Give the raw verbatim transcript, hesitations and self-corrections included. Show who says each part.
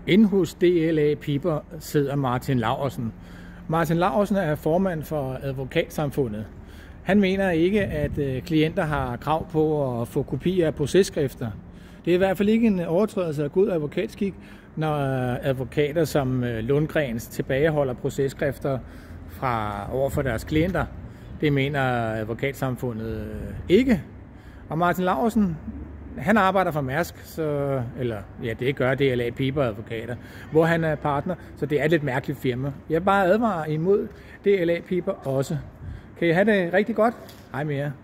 Speaker 1: Inde hos D L A Piber sidder Martin Laursen. Martin Laursen er formand for Advokatsamfundet. Han mener ikke, at klienter har krav på at få kopier af processkrifter. Det er i hvert fald ikke en overtrædelse af god advokatskik, når advokater som Lundgrens tilbageholder processkrifter fra over for deres klienter. Det mener Advokatsamfundet ikke. Og Martin Laursen, han arbejder for Mærsk, så, eller ja, det gør D L A Piber Advokater, hvor han er partner, så det er et lidt mærkeligt firma. Jeg bare advarer imod D L A Piber også. Kan I have det rigtig godt? Hej med jer.